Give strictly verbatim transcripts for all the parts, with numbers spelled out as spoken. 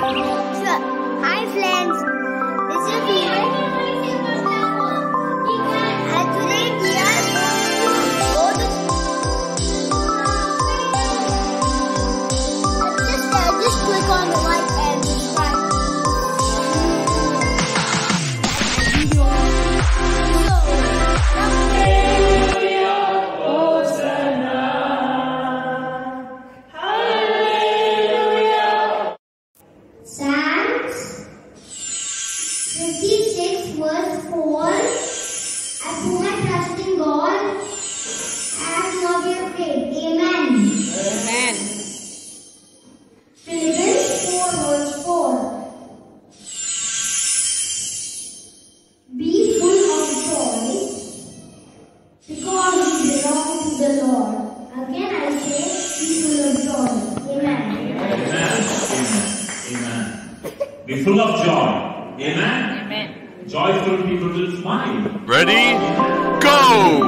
Sure. Hi friends, this is Peter. And today we are going to go to just, uh, just click on the like and subscribe. Psalms fifty-six verse four. I put my trust in God and not be afraid. Amen. Amen. Philippians four verse four. Be full of joy because you belong to the Lord. Again I say, be full of joy. Amen. Amen. Amen. Amen. Be full of joy. Amen. Amen. Joyful people will smile. Ready? Go!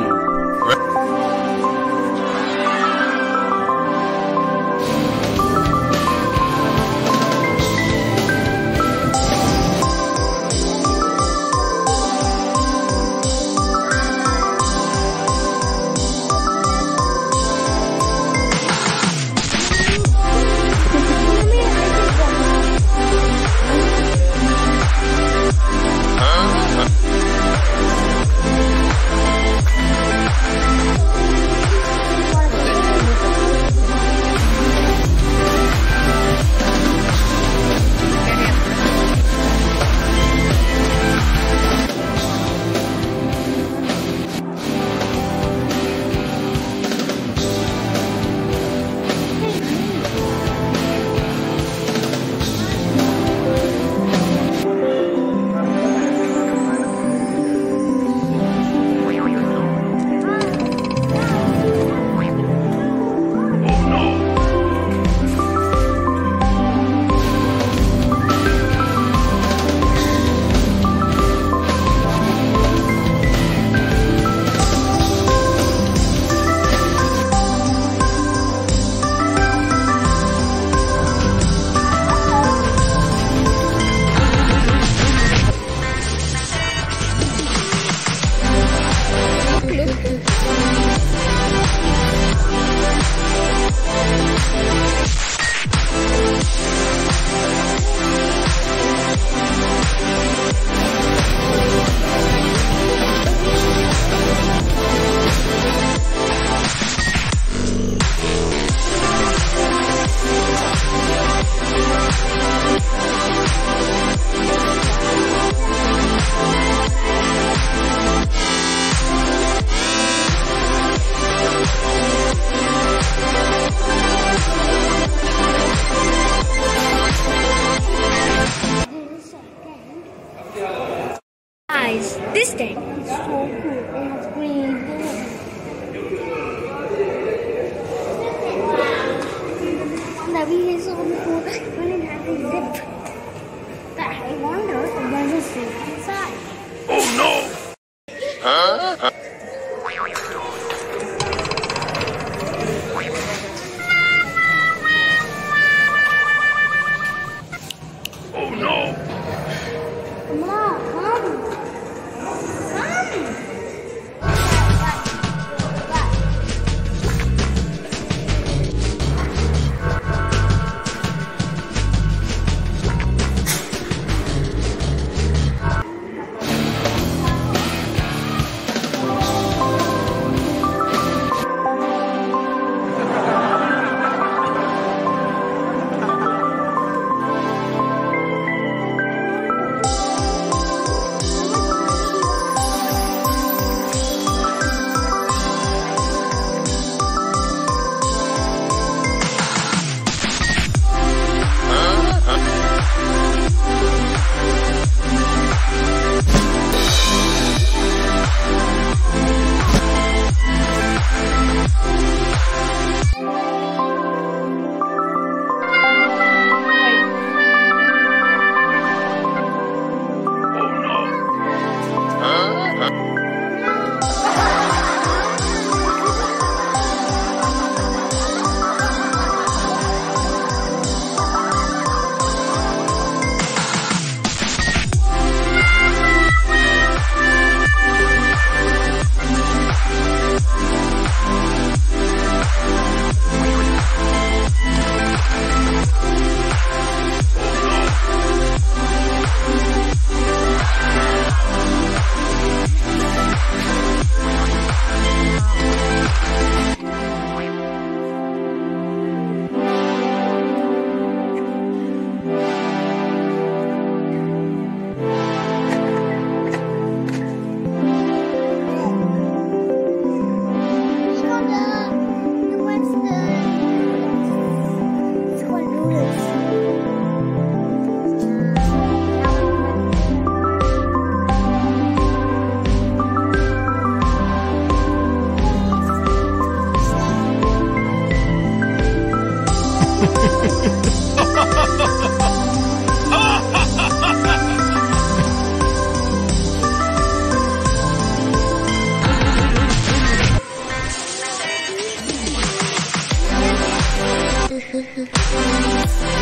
Guys, this thing is so cool. It has green hair. That we is so cool when it has a zip. But I wonder if there's a zip inside. Oh no! Huh? Oh no! Come on, come. Come. Huh?